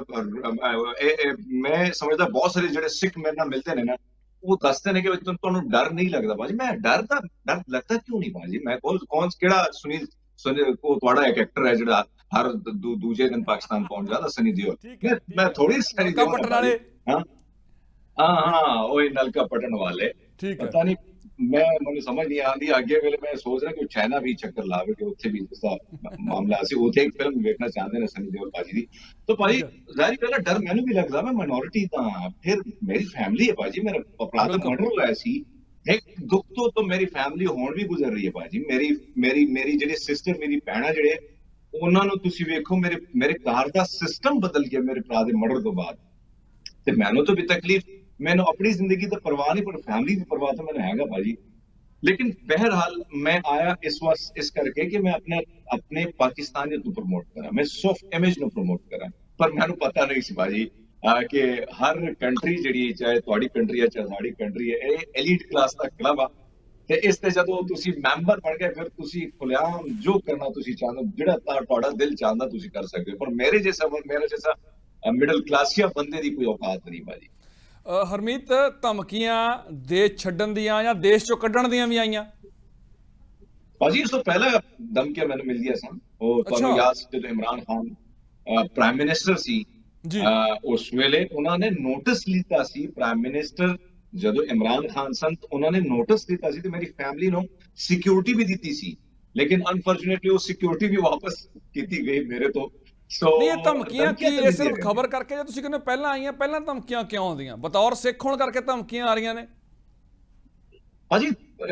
ਮੈਂ ਸਮਝਦਾ ਬਹੁਤ ਸਾਰੇ ਜਿਹੜੇ ਸਿੱਖ ਮੇਰੇ ਨਾਲ ਮਿਲਦੇ ਨੇ ਨਾ ਉਹ ਦੱਸਦੇ ਨੇ ਕਿ ਤੁਹਾਨੂੰ ਡਰ ਨਹੀਂ ਲੱਗਦਾ ਭਾਜੀ। ਮੈਂ ਡਰ ਦਾ ਡਰ ਲੱਗਦਾ ਕਿਉਂ ਨਹੀਂ ਭਾਜੀ? ਮੈਂ ਕੌਣ ਕੌਣ ਕਿਹੜਾ ਸੁਨੀਲ ਉਹ ਤੁਹਾਡਾ ਇੱਕ ਐਕਟਰ ਹੈ ਜਿਹੜਾ ਹਰ ਦੂਜੇ ਦਿਨ ਪਾਕਿਸਤਾਨ ਪਹੁੰਚ ਜਾਂਦਾ, ਸਨੀ ਦਿਓਲ। ਮੈਂ ਥੋੜੀ ਸਨੀ ਦਿਓਲ ਹਾਂ ਹਾਂ ਹਾਂ ਉਹ ਨਲਕਾ ਪਟਣ ਵਾਲੇ ਪਤਾ ਨਹੀਂ मैं मुझे समझ नहीं आती आगे वेले मैं सोच रहा कि चाइना भी चक्कर लावे कि उत्थे भी इसका मामला सी उत्थे एक फिल्म देखना चाहते हैं सनी देओल पाजी दी। तो पाजी जाहिर गल है डर मैनू भी लगदा मैं माइनॉरिटी दा फिर मेरी फैमिली है पाजी मेरा अपराध मर्डर होया सी एक दुख तो तो मेरी फैमिली हुण भी गुजर रही है पाजी। मेरी मेरी मेरी जेहड़ी सिस्टर मेरी भैणा जेहड़े उन्हां नू तुसीं वेखो मेरे मेरे घर दा सिस्टम बदल गया मेरे भरा दे मर्डर तो बाद ते मैनू तो भी तकलीफ मैंने अपनी जिंदगी तो परवाह नहीं पर फैमिली की परवाह तो मैंने हैगा भाजी। लेकिन बहरहाल मैं आया इस वक्त इस करके कि मैं अपने अपने पाकिस्तानी को प्रमोट करा, मैं सॉफ्ट इमेज को प्रमोट करा। पर मैंने पता नहीं सी भाजी कि हर कंट्री जी चाहे थोड़ी कंट्री है चाहे साड़ी कंट्री है एलीट क्लास का क्लब आ ते इस ते जदों तुसी मैंबर बन गए फिर तुसी खुलेआम जो करना तुसी चाहते जिहड़ा तुहाडा दिल चाहता तुसी कर सकते हो। पर मेरे जैसा मेरे जैसा मिडल क्लासिया बंदे की कोई औकात नहीं भाजी। हरमीत धमकियां देश छड्डण दियां या देश चों कड्ढण दियां भी आईयां? भाजी इस तो पहले धमकियां मैंने मिल दिया सन वो तुहानू याद सी जदों इमरान खान प्राइम मिनिस्टर सी उस वेले उन्होंने नोटिस लिता सी प्राइम मिनिस्टर जदों इमरान खान सन उन्होंने नोटिस लिता सी ते मेरी फैमिली नू सिक्योरिटी भी दी सी लेकिन अनफॉर्चुनेटली वो सिक्योरिटी भी वापस की गई मेरे तो। So, नहीं धमकियां की ये सिर्फ खबर करके जो तुसीं कहंदे पहलां आईयां पहलां धमकियां क्यों आउंदियां बतौर सिख होण करके धमकियां आ रहीਆਂ ਨੇ? भाजी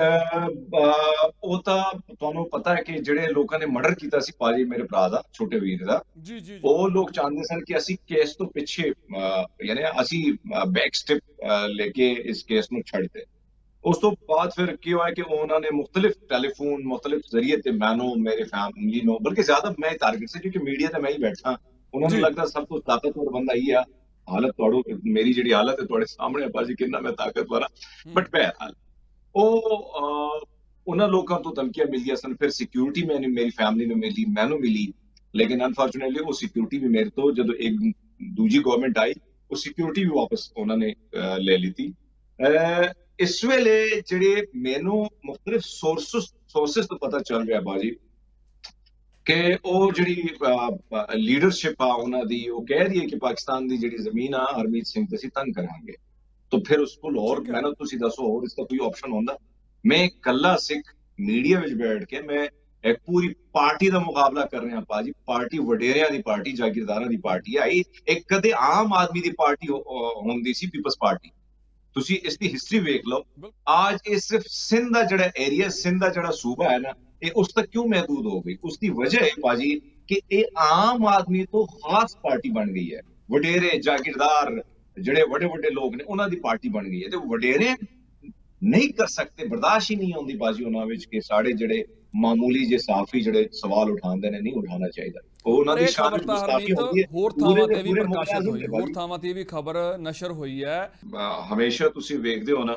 ਉਹ ਤਾਂ ਤੁਹਾਨੂੰ ਪਤਾ ਹੈ ਕਿ ਜਿਹੜੇ ਲੋਕਾਂ ਨੇ ਮਰਡਰ ਕੀਤਾ ਸੀ ਭਾਜੀ ਮੇਰੇ ਭਰਾ ਦਾ ਛੋਟੇ ਵੀਰ ਦਾ ਜੀ ਜੀ ਉਹ ਲੋਕ ਚਾਹੁੰਦੇ ਸਨ ਕਿ ਅਸੀਂ ਕੇਸ ਤੋਂ ਪਿੱਛੇ ਯਾਨੀ ਅਸੀਂ ਬੈਕ ਸਟੈਪ ਲੈ ਕੇ ਇਸ ਕੇਸ ਨੂੰ ਛੱਡ ਦੇ। ਉਸ ਤੋਂ ਬਾਅਦ ਫਿਰ ਕੀ ਹੋਇਆ ਕਿ ਉਹਨਾਂ ਨੇ ਮੁxtਲਿਫ ਟੈਲੀਫੋਨ ਮੁxtਲਿਫ ਜ਼ਰੀਏ ਤੇ ਮੈਨੂੰ ਮੇਰੇ ਫੈਮਿਲੀ ਨੂੰ ਬਲਕਿ ਜ਼ਿਆਦਾ ਮੈਂ ਟਾਰਗੇਟ ਸੀ ਕਿਉਂਕਿ ਮੀਡੀਆ ਤੇ ਮੈਂ ਹੀ ਬੈਠਾ ਉਹਨਾਂ ਨੂੰ ਲੱਗਦਾ ਸਭ ਤੋਂ ਤਾਕਤਵਰ ਬੰਦਾ ਹੀ ਆ। ਹਾਲਤ ਤੁਹਾਡੋ ਮੇਰੀ ਜਿਹੜੀ ਹਾਲਤ ਹੈ ਤੁਹਾਡੇ ਸਾਹਮਣੇ ਭਾਜੀ ਕਿੰਨਾ ਮੈਂ ਤਾਕਤਵਰ ਆ ਬਟ ਬਹਿਰਹਾਲ ਉਹ ਉਹਨਾਂ ਲੋਕਾਂ ਤੋਂ ਧਮਕੀਆਂ ਮਿਲਦੀਆਂ ਸਨ। ਫਿਰ ਸਿਕਿਉਰਿਟੀ ਮੈਨੂੰ ਮੇਰੀ ਫੈਮਿਲੀ ਨੂੰ ਮਿਲੀ ਮੈਨੂੰ ਮਿਲੀ ਲੇਕਿਨ ਅਨਫੋਰਚੂਨੇਟਲੀ ਉਹ ਸਿਕਿਉਰਿਟੀ ਵੀ ਮੇਰੇ ਤੋਂ ਜਦੋਂ ਇੱਕ ਦੂਜੀ ਗਵਰਨਮੈਂਟ ਆਈ ਉਹ ਸਿਕਿਉਰਿਟੀ ਵੀ ਵਾਪਸ ਉਹਨਾਂ ਨੇ ਲੈ ਲਈ। इस वेले जिहड़े मैनू मुख्तलिफ सोर्सेस सोर्सेस तो पता चल रहा बाजी कि वो जिहड़ी लीडरशिप आ उन्हां दी वो कह रही है कि पाकिस्तान दी जिहड़ी जमीन आ हरमीत सिंह ते असीं तंग करांगे। तो फिर उस कोल और मैनू तुसीं दसो और इसका कोई ऑप्शन हुंदा? मैं कल्ला सिख मीडिया विच बैठ के मैं एक पूरी पार्टी का मुकाबला कर रहा पाजी। पार्टी वडेरियां दी पार्टी जागीरदारां दी पार्टी आई एक कदे आम आदमी दी पार्टी हुंदी सी पीपल्स पार्टी। तुसी इसकी हिस्ट्री वेख लो आज ये सिर्फ सिंध का जिहड़ा एरिया सिंध का जिहड़ा सूबा है ना ये उस तक क्यों महदूद हो गई? उसकी वजह है पाजी कि ये आम आदमी तो खास पार्टी बन गई है। वडेरे जागीरदार जिहड़े बड़े बड़े लोग ने उन्हां दी पार्टी बन गई है तो वडेरे नहीं कर सकते बर्दाश्त ही नहीं आउंदी बाजी उन्हां विच कि साडे जिहड़े मामूली जे साफी जिहड़े सवाल उठांदे ने नहीं उठाना चाहिए। ਉਹਨਾਂ ਦੀ ਸ਼ਾਨ ਮੁਸਤਾਫੀ ਹੁੰਦੀ ਹੈ ਹੋਰ ਥਾਵਾਂ ਤੇ ਵੀ ਪ੍ਰਕਾਸ਼ਿਤ ਹੋਈ ਹੋਰ ਥਾਵਾਂ ਤੇ ਵੀ ਖਬਰ ਨਸ਼ਰ ਹੋਈ ਹੈ। ਹਮੇਸ਼ਾ ਤੁਸੀਂ ਵੇਖਦੇ ਹੋ ਨਾ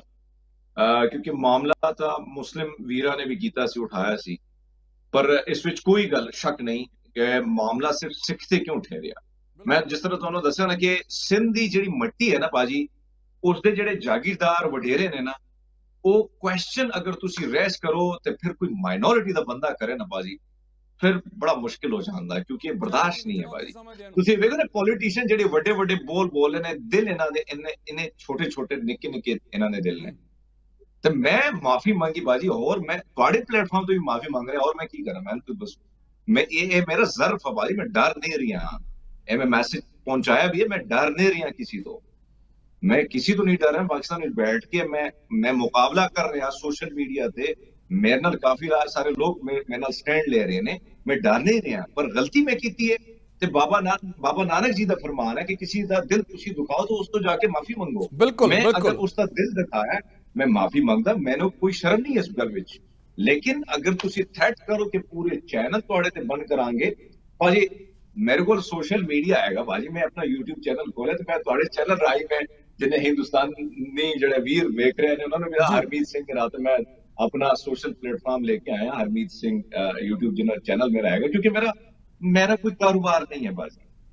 ਕਿਉਂਕਿ ਮਾਮਲਾ ਤਾਂ ਮੁਸਲਿਮ ਵੀਰਾਂ ਨੇ ਵੀ ਕੀਤਾ ਸੀ ਉਠਾਇਆ ਸੀ ਪਰ ਇਸ ਵਿੱਚ ਕੋਈ ਗੱਲ ਸ਼ੱਕ ਨਹੀਂ ਕਿ ਮਾਮਲਾ ਸਿਰਫ ਸਿੱਖ ਤੇ ਕਿਉਂ ਠਹਿਰਿਆ। ਮੈਂ ਜਿਸ ਤਰ੍ਹਾਂ ਤੁਹਾਨੂੰ ਦੱਸਿਆ ਨਾ ਕਿ ਸਿੰਧ ਦੀ ਜਿਹੜੀ ਮਿੱਟੀ ਹੈ ਨਾ ਬਾਜੀ ਉਸਦੇ ਜਿਹੜੇ ਜਾਗੀਰਦਾਰ ਵਡੇਰੇ ਨੇ ਨਾ ਉਹ ਕੁਐਸਚਨ ਅਗਰ ਤੁਸੀਂ ਰੇਜ਼ ਕਰੋ ਤੇ ਫਿਰ ਕੋਈ ਮਾਈਨੋਰਿਟੀ ਦਾ ਬੰਦਾ ਕਰੇ ਨਾ ਬਾਜੀ फिर बड़ा मुश्किल हो जाता है क्योंकि ये बर्दाश्त नहीं है भाजी। तुसीं वेखो ना पॉलिटिशियन जिहड़े वड्डे वड्डे बोल बोल ने दिल इन्हां दे इन्ने इन्ने छोटे छोटे निक्के निक्के इन्हां दे दिल ने ते मैं माफी मंगी बाजी और मैं तुहाडे प्लेटफॉर्म तो भी माफी मांग रहा और मैं की करा मैं तो बस मैं ये ये मेरा ज़र्फ है भाजी मैं डर नहीं रही हां ये मैं मैसेज पहुंचाया भी है मैं डर नहीं रही किसी तो मैं किसी तो नहीं डर रहा। पाकिस्तान में बैठ के मैं मैं मुकाबला कर रहा सोशल मीडिया ते मेरे नाल काफी सारे लोग मेरे नाल स्टैंड ले रहे ने मैं डर नहीं रहा पर गलती मैं की है ते बाबा नानक बाबा नानक जी का फरमान है कि किसी का दिल तुसी दुखाओ तो उसको जाके माफी मंगो। बिल्कुल मैं बिल्कुल। अगर उसका दिल दिखाया मैं माफी मंगदा मैनू कोई शर्म नहीं है इस गल विच लेकिन अगर तुसी थ्रेट करो कि पूरे चैनल तुहाडे ते बंद करांगे भाजी मेरे को सोशल मीडिया हैगा भाजी मैं अपना यूट्यूब चैनल खोलिया तो मैं तुहाडे चैनल राही मैं जिन्हें हिंदुस्तानी जिहड़े वीर वेख रहे हैं उन्होंने मेरा हरमीत सिंह रात मैं अपना सोशल प्लेटफॉर्म लेके आया हरमीत सिंह यूट्यूब जिन्हें चैनल मेरा है क्योंकि मेरा मेरा कोई कारोबार नहीं है बस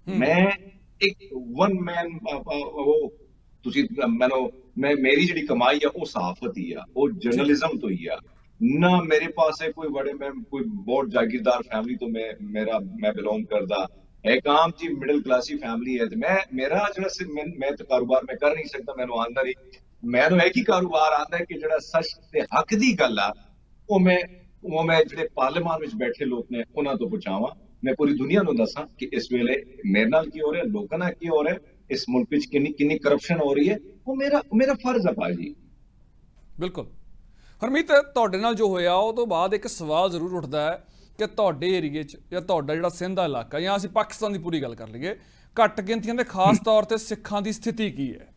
मैं एक वन मैन वो ਤੁਸੀਂ ਮੈਨੂੰ मैं मेरी जी कमाई है वो सहाफत ही है, वो जर्नलिज्म तो ही है ना। मेरे पास है कोई बड़े मैं कोई बहुत जागीरदार फैमिली तो मैं मेरा मैं बिलोंग करदा एक आम जी मिडिल क्लासी फैमिली है। मैं मेरा जो मैं, मैं तो कारोबार में कर नहीं सकता, मैंने आंदा नहीं। मैंने एक ही कारोबार आंदा है कि जो सच ते हक दी गल आ वो मैं वो मैं जो पार्लियामान में बैठे लोग ने उन्होंने तो पहुंचावा। मैं पूरी दुनिया को दसा कि इस वेले मेरे नाल की हो रहा है, लोगों नाल की हो रहा है, इस मुल्क में किन्नी किन्नी करप्शन हो रही है, वो मेरा मेरा फर्ज है भाजी। बिल्कुल हरमीत, ਤੁਹਾਡੇ ਨਾਲ ਜੋ ਹੋਇਆ ਉਹ ਤੋਂ ਬਾਅਦ ਇੱਕ ਸਵਾਲ ਜ਼ਰੂਰ ਉੱਠਦਾ ਹੈ ਕਿ ਤੁਹਾਡੇ ਏਰੀਏ 'ਚ ਜਾਂ ਤੁਹਾਡਾ ਜਿਹੜਾ ਸਿੰਧ ਦਾ ਇਲਾਕਾ ਜਾਂ ਅਸੀਂ ਪਾਕਿਸਤਾਨ ਦੀ ਪੂਰੀ ਗੱਲ ਕਰ ਲਈਏ, ਘੱਟ ਗਿਣਤੀਆਂ ਦੇ ਖਾਸ ਤੌਰ ਤੇ ਸਿੱਖਾਂ ਦੀ ਸਥਿਤੀ ਕੀ ਹੈ?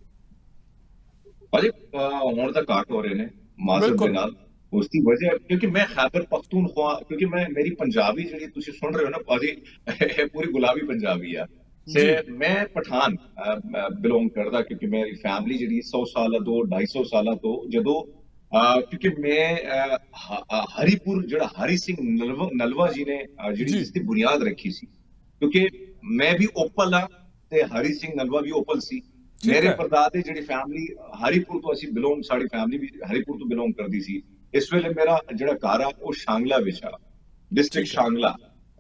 ਭਾਜੀ ਹੁਣ ਤਾਂ ਘੱਟ ਹੋ ਰਹੇ ਨੇ ਮਾਜ਼ਰ ਦੇ ਨਾਲ, ਉਸ ਦੀ ਵਜ੍ਹਾ ਕਿਉਂਕਿ ਮੈਂ ਖੈਬਰ ਪਖਤੂਨਖਵਾ ਕਿਉਂਕਿ ਮੈਂ ਮੇਰੀ ਪੰਜਾਬੀ ਜਿਹੜੀ ਤੁਸੀਂ ਸੁਣ ਰਹੇ ਹੋ ਨਾ ਭਾਜੀ ਇਹ ਪੂਰੀ ਗੁਲਾਬੀ ਪੰਜਾਬੀ ਆ ਤੇ ਮੈਂ ਪਠਾਨ ਬਿਲੋਂਗ ਕਰਦਾ ਕਿਉਂਕਿ ਮੇਰੀ ਫੈਮਿਲੀ ਜਿਹੜੀ ਸੌ ਸਾਲਾਂ ਤੋਂ ਢਾਈ ਸੌ ਸਾਲਾਂ ਤੋਂ ਜਦੋਂ क्योंकि मैं हरीपुर जो हरी सिंह नलवा नलवा जी ने जी इसकी बुनियाद रखी सी, क्योंकि मैं भी ओपल हाँ ते हरी सिंह नलवा भी ओपल सी। मेरे परदादे जी फैमिली हरीपुर तो असी बिलोंग साड़ी फैमिली भी हरीपुर तो बिलोंग करती सी। इस वेले मेरा जो घर आ वो शांगला विच आ, डिस्ट्रिक्ट शांगला।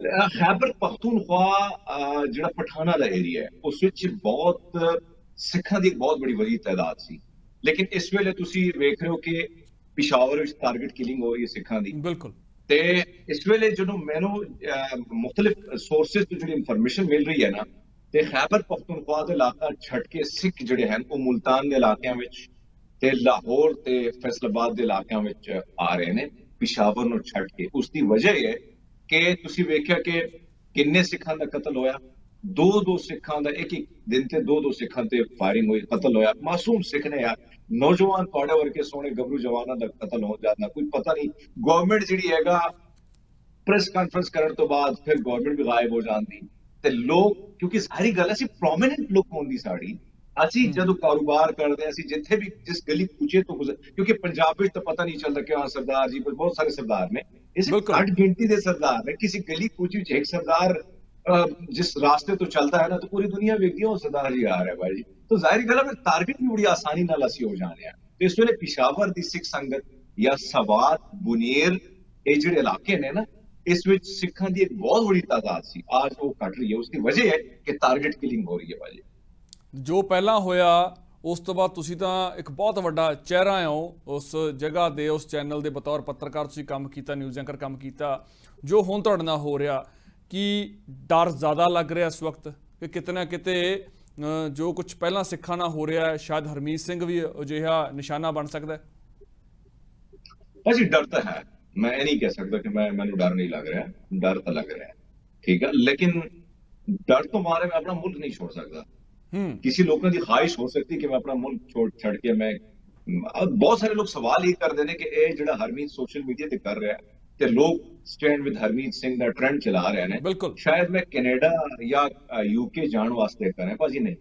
खैबर पख्तूनख्वा जो पठाना का एरिया है उस विच बहुत सिखां की बहुत बड़ी वधी तादाद सी, लेकिन इस वेले तुसी वेख रहे हो कि पिशावर टारगेट किलिंग हो रही है सिखां दी। बिल्कुल ते इस वेले जो मैनू मुख्तलिफ सोर्सेज तो जो इंफॉर्मेशन मिल रही है ना ते खैबर पख्तूनख्वा का इलाका छड़ के सिख जिहड़े हैं वो मुल्तान के इलाकों में ते लाहौर ते फैसलाबाद के इलाकों में आ रहे हैं पिशावर नूं छड़ के। उसकी वजह है कि तुसी वेख्या कि किन्ने सिखां दा कतल होया, दो दो सिखां दा एक एक दिन ते दो दो सिखां ते फायरिंग हुई, कतल होया। मासूम सिख ने यार नौजवान थोड़े वर्गे सोने गबरू जवाना दा कतल हो जाना कोई पता नहीं। गवर्नमेंट जिहड़ी हैगा प्रेस कॉन्फ्रेंस करने तो बाद फिर गवर्नमेंट भी गायब हो जाती ते लोग क्योंकि सारी गल असी प्रोमिनेंट लोग होंदी साड़ी असी जदों कारोबार करते हैं जिथे भी जिस गली पूछे तो क्योंकि पंजाब में तो पता नहीं चलता कि हाँ सरदार जी बहुत सारे सरदार ने इस घट गिनती के सरदार ने किसी गली पूछी एक सरदार जिस रास्ते तो चलता है ना तो पूरी दुनिया वेखती है सरदार जी आ रहा है भाई। तो जाहिर गल है टारगेट भी बड़ी आसानी नाल असी हो जाने हैं। तो इस वेले पिशावर दी सिख संगत या सवात बुनेर ये जिहड़े इलाके ने ना इस विच सिखां दी एक बहुत बड़ी तादाद सी, आज वो घट रही है। उसकी वजह है कि टारगेट किलिंग हो रही है भाई। जो पहला होया उस तो बाद तुसी तां एक बहुत वड्डा चेहरा हो उस जगह दे उस चैनल दे बतौर पत्रकार तुसी काम कीता, न्यूज़ एंकर काम कीता। जो हुण तुहाडे नाल हो रहा कि डर ज़्यादा लग रहा इस वक्त कि किते ना किते जो कुछ पहला सिखा ना हो रहा है शायद हरमीत सिंह भी अजिहा निशाना बन सकता है? भाजी डर तो है, मैं ये नहीं कह सकता कि मैं मैंने डर नहीं लग रहा, डर तो लग रहा है ठीक है, लेकिन डर तो मारे मैं अपना मुल्क नहीं छोड़ सकता। किसी लोगों की ख्वाहिश हो सकती कि मैं अपना मुल्क छोड़ छड़ के मैं बहुत सारे लोग सवाल ये कर देने कि ये जो हरमीत सोशल मीडिया से कर रहा है ते लोग स्टैंड विद हरमीत सिंह का ट्रेंड चला रहे हैं, बिल्कुल शायद मैं कनाडा या यूके जाने वास्ते करें भाजी नहीं।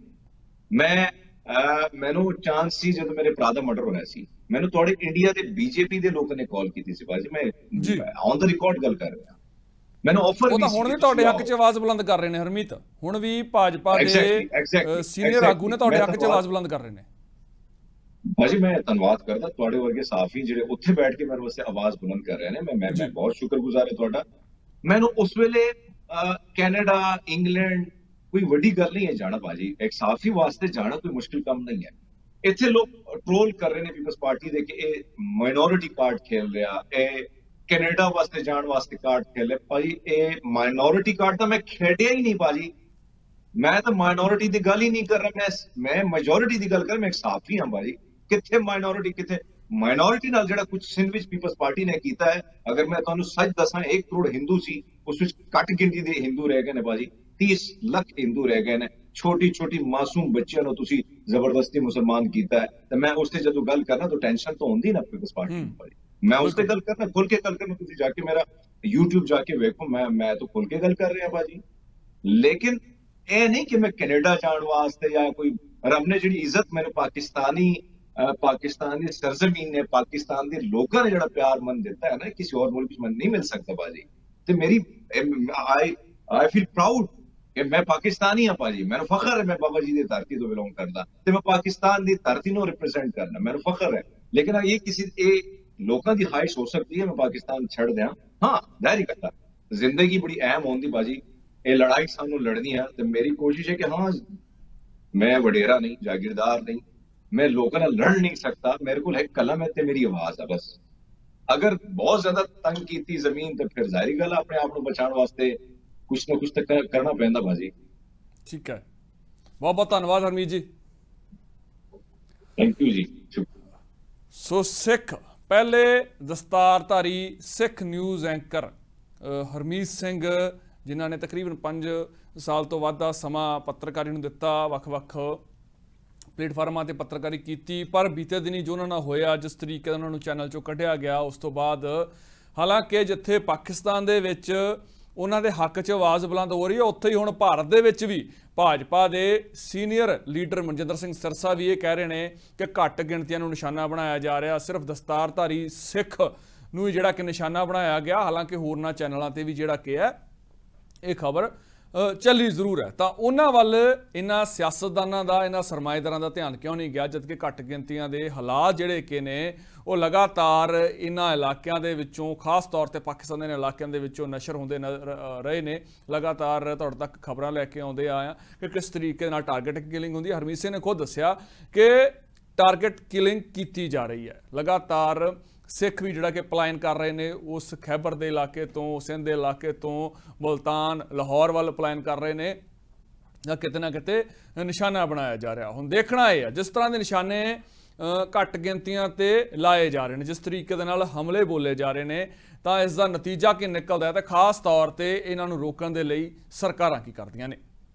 मैं मैनू चांस सी जब मेरे भरा दा मर्डर होया सी मैनू थोड़े इंडिया के बीजेपी के लोगों ने कॉल की थी भाजी, मैं ऑन द रिकॉर्ड गल कर रहा मैनू ऑफर वो हुण भी तुहाडे हक च आवाज बुलंद कर रहे हैं हरमीत, हुण भी भाजपा दे सीनियर आगू ने तुहाडे हक च आवाज बुलंद कर रहे हैं। भाजी मैं धन्यवाद करदा तुहाडे वर्गे साफी जिहड़े उत्थे बैठ के मेरे वास्ते आवाज बुलंद कर रहे हैं, मैं मैं, मैं बहुत शुक्रगुजार है तुहाडा। मैनू उस वेले कैनेडा इंग्लैंड कोई वड्डी गल नहीं है जाना भाजी, एक साफी वास्ते जाना कोई मुश्किल काम नहीं है। इत्थे लोग ट्रोल कर रहे हैं पीपल्स पार्टी दे कि ए माइनॉरिटी कार्ड खेल रहा, ए कैनेडा वास्ते जाने वास्ते कार्ड खेल रहा। भाजी ए माइनॉरिटी कार्ड तो मैं खेडिया ही नहीं भाजी, मैं तो माइनॉरिटी की गल ही नहीं कर रहा, मैं मैं मेजोरिटी की गल कर, मैं एक साफी हाँ भाजी। किथे माइनॉरिटी किथे माइनॉरिटी नाल जिहड़ा कुछ सिंध विच पीपल्स पार्टी ने कीता है, अगर मैं तुहानू सच दसां एक करोड़ हिंदू सी उस विच घट गिनती दे हिंदू रह गए ने भाजी, तीस लाख हिंदू रह गए ने। छोटी छोटी मासूम बच्चियां नूं तुसी जबरदस्ती मुसलमान कीता है ते मैं उसते जदों गल करना तो टेंशन तो होंदी ना पीपल्स पार्टी भाजी, मैं उसते गल करना खुल के गल करना, तुसी जाके मेरा यूट्यूब जाके वेखो, मैं मैं तो खुल के गल कर रहा भाजी। लेकिन ए नहीं कि मैं कनाडा जाने वास्ते या कोई रब ने जिहड़ी इज्जत मैनूं पाकिस्तानी पाकिस्तान की सरजमीन ने पाकिस्तान के लोगों ने जो प्यार मन दिता है ना किसी और मुल्क में नहीं मिल सकता भाजी। तो मेरी आई आई फील प्राउड कि मैं पाकिस्तानी हाँ भाजी, मैंने फखर है मैं बाबा जी की धरती तो बिलोंग करता ते मैं पाकिस्तान की धरती नो रिप्रेजेंट करना मैंने फखर है। लेकिन ये किसी ये लोगों की ख्वाहिश हो सकती है मैं पाकिस्तान छड़ दिया, हाँ जाहिर करता जिंदगी बड़ी अहम होती भाजी, ये लड़ाई सानू लड़नी है तो मेरी कोशिश है कि हाँ मैं वडेरा नहीं जागीरदार नहीं, मैं लोगों ना लड़ नहीं सकता, मेरे को एक कलम है ते मेरी आवाज है बस। अगर बहुत ज्यादा तंग की जमीन तो फिर जाहिर गल अपने आप को बचाने वास्ते कुछ ना कुछ तो करना पैंदा भाजी। ठीक है, बहुत बहुत धन्यवाद हरमीत जी। थैंक यू जी। सो सिख पहले दस्तारधारी सिख न्यूज़ एंकर हरमीत सिंह जिन्हों ने तकरीबन पांच साल तो वध समा पत्रकारी नूं दिता, वख-वख प्लेटफार्मां ते पत्रकारी की, पर बीते दिनी जो उन्होंने होया जिस तरीके नाल उन्होंने चैनल चों कढ़िया गया उस तो बाद हालांकि जिथे पाकिस्तान दे विच उन्हां दे हक च आवाज़ बुलंद हो रही है उत्थे ही हुण भारत दे विच भी भाजपा के सीनियर लीडर मनजिंदर सिंह सिरसा भी ये कह रहे हैं कि घट गिणतियां नूं निशाना बनाया जा रहा, सिर्फ दस्तारधारी सिख नूं जिहड़ा कि निशाना बनाया गया। हालांकि होरनां चैनलों पर भी जिहड़ा कि है ये खबर चली जरूर है, तो उन्होंने वाल इन्होंने सियासतदानों का इन्होंने सरमाएदारों का ध्यान क्यों नहीं गया, जबकि घट गिनतियां के हालात जोड़े कि ने वो लगातार इन्होंने इलाकों के विचों खास तौर पर पाकिस्तान के इलाकों के विचों नशर होंदे रहे ने। लगातार तुहाडे तक खबर लैके आउंदे आए कि किस तरीके नाल टारगेट किलिंग होंदी है। हरमीत सिंह ने खुद दस्सिया कि टारगेट किलिंग की जा रही है, लगातार सिख भी जिहड़ा कि पलायन कर रहे हैं उस खैबर के इलाके तो, सिंध के इलाके तो, मुल्तान लाहौर वाल पलायन कर रहे हैं, या किते ना किते निशाना बनाया जा रहा। हुण देखना यह है जिस तरह के निशाने घट गिनतियां ते लाए जा रहे हैं, जिस तरीके दे नाल हमले बोले जा रहे हैं, तो इसका नतीजा की निकलता है, तो खास तौर पर इन्हों रोकने के लिए सरकारां की करदियां ने।